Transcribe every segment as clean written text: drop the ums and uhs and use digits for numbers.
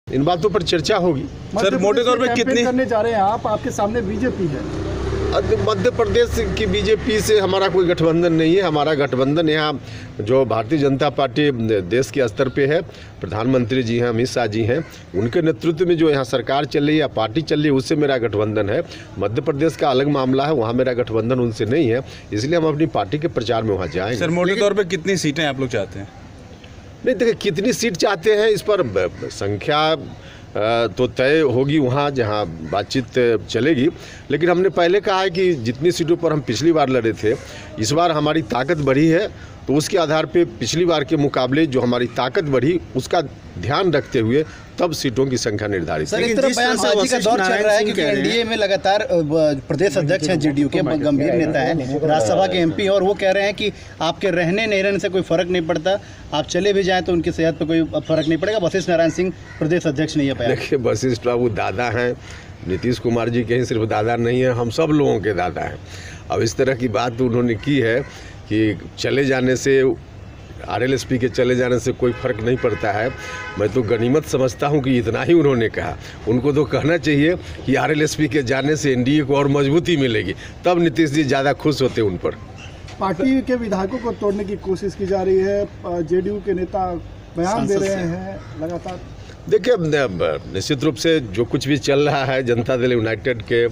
इन बातों पर चर्चा होगी। सर, मोटे तौर पे कितनी करने जा रहे हैं आप, आपके सामने बीजेपी है। मध्य प्रदेश की बीजेपी से हमारा कोई गठबंधन नहीं है। हमारा गठबंधन यहाँ जो भारतीय जनता पार्टी देश के स्तर पे है, प्रधानमंत्री जी हैं, अमित शाह जी हैं, उनके नेतृत्व में जो यहाँ सरकार चल रही है या पार्टी चल रही है, उससे मेरा गठबंधन है। मध्य प्रदेश का अलग मामला है, वहाँ मेरा गठबंधन उनसे नहीं है, इसलिए हम अपनी पार्टी के प्रचार में वहाँ जाएंगे। सर, मोटे तौर पर कितनी सीटें आप लोग चाहते हैं? नहीं, देखिए कितनी सीट चाहते हैं इस पर संख्या तो तय होगी वहाँ जहाँ बातचीत चलेगी, लेकिन हमने पहले कहा है कि जितनी सीटों पर हम पिछली बार लड़े थे, इस बार हमारी ताकत बढ़ी है, तो उसके आधार पे पिछली बार के मुकाबले जो हमारी ताकत बढ़ी उसका ध्यान रखते हुए तब सीटों की संख्या निर्धारित। सर, एक तरफ बयानबाजी का दौर चल रहा है क्योंकि एनडीए में लगातार प्रदेश अध्यक्ष हैं, जेडीयू के गंभीर नेता हैं, राज्यसभा के एमपी, और वो कह रहे हैं कि आपके रहने नहीं रहने से कोई फर्क नहीं पड़ता, आप चले भी जाएं तो उनकी सेहत पर कोई फर्क नहीं पड़ेगा। वशिष्ठ नारायण सिंह प्रदेश अध्यक्ष नहीं है पाया। देखिए, वशिष्ठ बाबू दादा हैं, नीतीश कुमार जी के ही सिर्फ दादा नहीं है, हम सब लोगों के दादा हैं। अब इस तरह की बात उन्होंने की है कि चले जाने से, आरएलएसपी के चले जाने से कोई फ़र्क नहीं पड़ता है। मैं तो गनीमत समझता हूं कि इतना ही उन्होंने कहा। उनको तो कहना चाहिए कि आरएलएसपी के जाने से एनडीए को और मजबूती मिलेगी, तब नीतीश जी ज़्यादा खुश होते उन पर। पार्टी के विधायकों को तोड़ने की कोशिश की जा रही है, जेडीयू के नेता बयान दे रहे हैं लगातार। देखिए, निश्चित रूप से जो कुछ भी चल रहा है जनता दल यूनाइटेड के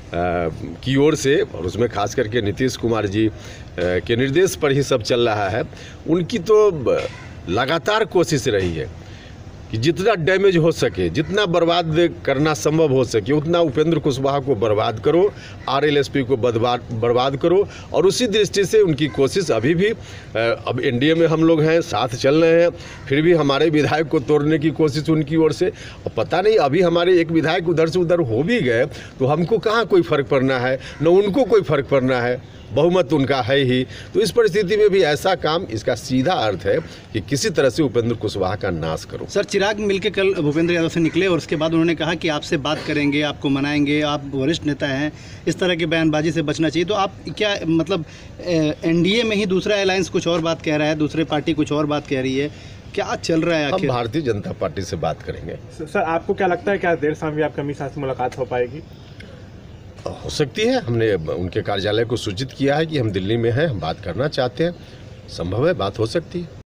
की ओर से, और उसमें खास करके नीतीश कुमार जी के निर्देश पर ही सब चल रहा है, उनकी तो लगातार कोशिश रही है कि जितना डैमेज हो सके, जितना बर्बाद करना संभव हो सके, उतना उपेंद्र कुशवाहा को बर्बाद करो, आरएलएसपी को बर्बाद करो। और उसी दृष्टि से उनकी कोशिश अभी भी, अब एनडीए में हम लोग हैं, साथ चल रहे हैं, फिर भी हमारे विधायक को तोड़ने की कोशिश उनकी ओर से। और पता नहीं, अभी हमारे एक विधायक उधर से उधर हो भी गए तो हमको कहाँ कोई फ़र्क पड़ना है, न उनको कोई फ़र्क पड़ना है, बहुमत उनका है ही। तो इस परिस्थिति में भी ऐसा काम, इसका सीधा अर्थ है कि किसी तरह से उपेंद्र कुशवाहा का नाश करो। सर, चिराग मिलके कल भूपेंद्र यादव से निकले और उसके बाद उन्होंने कहा कि आपसे बात करेंगे, आपको मनाएंगे, आप वरिष्ठ नेता हैं, इस तरह की बयानबाजी से बचना चाहिए। तो आप क्या मतलब, एनडीए में ही दूसरा अलायंस कुछ और बात कह रहा है, दूसरी पार्टी कुछ और बात कह रही है, क्या चल रहा है आखिर? हम भारतीय जनता पार्टी से बात करेंगे। सर, आपको क्या लगता है, क्या देर शाम भी आपकी अमित शाह से मुलाकात हो पाएगी? हो सकती है। हमने उनके कार्यालय को सूचित किया है कि हम दिल्ली में हैं, हम बात करना चाहते हैं, संभव है बात हो सकती है।